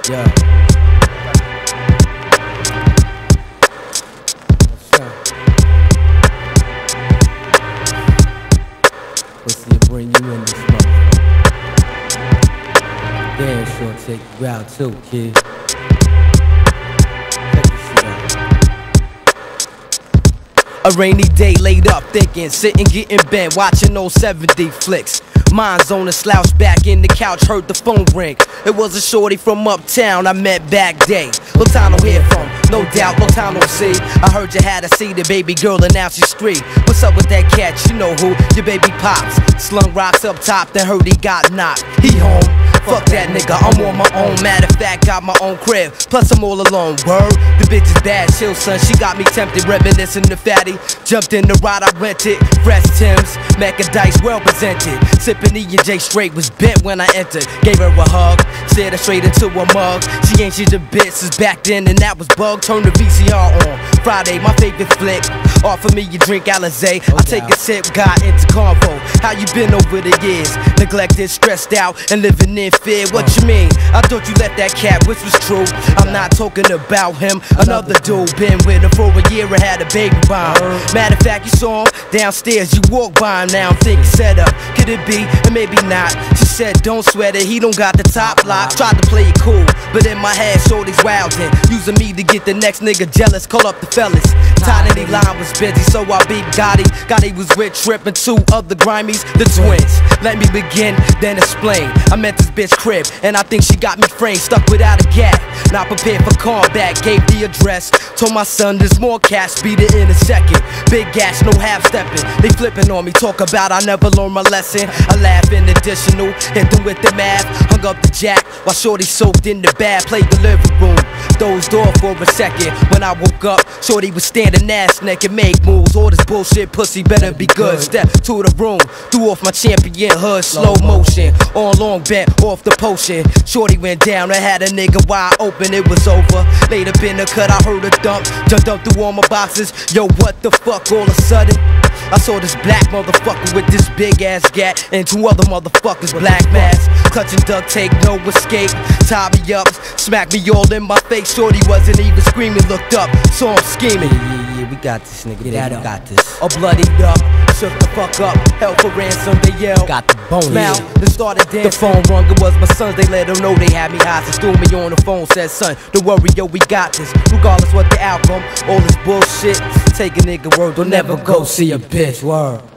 Yeah. Pussy will bring you in this motherfucker. Damn sure take you out too, kid. A rainy day laid up thinking, sitting getting bent, watching old 70 flicks. Mind's on a slouch back in the couch, heard the phone ring. It was a shorty from uptown I met back day. Long time no hear from, no doubt, long time no see. I heard you had a seated baby girl and now she's street. What's up with that cat? You know who? Your baby pops. Slung rocks up top, then heard he got knocked. He home. Fuck that nigga, I'm on my own. Matter of fact, got my own crib. Plus I'm all alone. Word, the bitch is bad, chill son. She got me tempted, reminiscing the fatty. Jumped in the ride, I rented. Fresh Timbs, Mecca Dice, well presented. Sipping E&J straight, was bent when I entered. Gave her a hug, stared her straight into a mug. She ain't shit a bit since back then, and that was bug. Turn the VCR on. Friday, my favorite flick. Offer me a drink, Alizé. I take a sip, got into convo. How you been over the years? Neglected, stressed out, and living in fear. What you mean? I thought you left that cat, which was true. I'm not talking about him. Another dude been with her for a year and had a baby by him. Matter of fact, you saw him downstairs. You walked by him. Now I'm thinking set up. Could it be? And maybe not. She said don't sweat it. He don't got the top lock. Tried to play it cool, but in my head, shorty's wildin'. Using me to get the next nigga jealous. Call up the fellas. Tiny line was busy, so I beat G.O.D. G.O.D was with Trife and two other grimies, the twins. Let me begin, then explain. I met this bitch crib, and I think she got me framed, stuck without a gap. Not prepared for combat, gave the address. Told my son there's more cash, beat it in a second. Big gas, no half stepping. They flipping on me, talk about I never learned my lesson. I laugh in additional, hit them with the math. Hung up the jack while shorty soaked in the bath. Played the living room, dozed off for a second. When I woke up, shorty was standing ass naked, make moves. All this bullshit pussy better be good. Step to the room, threw off my champion hood, slow motion. On long bent off the potion. Shorty went down, I had a nigga wide open, it was over. Laid up in the cut, I heard a dump. Jumped up through all my boxes. Yo, what the fuck all of a sudden? I saw this black motherfucker with this big ass gat and two other motherfuckers black mask. Clutching duct tape, no escape. Tied me up, smacked me all in my face. Shorty wasn't even screaming, looked up, saw him scheming. Yeah, we got this nigga, yeah, we got this. All bloodied up, shook the fuck up, held for ransom, they yelled. Got the bone, smile, then started dancing. The phone rung, it was my sons, they let them know they had me hostage. Threw me on the phone, said son, don't worry, yo, we got this. Regardless what the outcome, all this bullshit. Take a nigga word, don't never go see a bitch, word.